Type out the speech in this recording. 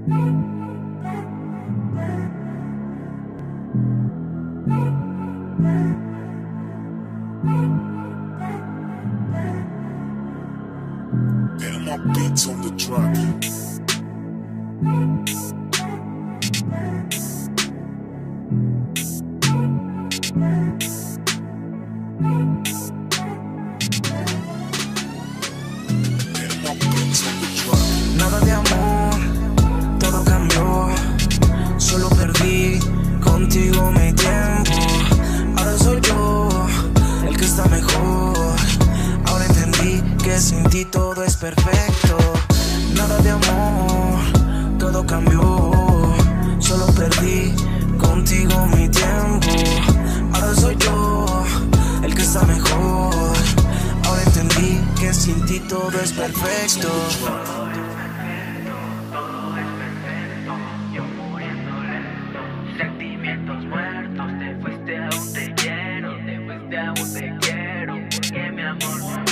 And my beats on the track. Nada de amor, todo cambió. Solo perdí contigo mi tiempo. Ahora soy yo el que está mejor. Ahora entendí que sin ti todo es perfecto. Nada de amor, todo cambió. Solo perdí contigo mi tiempo. Ahora soy yo el que está mejor. Ahora entendí que sin ti todo es perfecto. Todo es perfecto, yo muriendo lento, sentimientos muertos, te fuiste aún te quiero, porque mi amor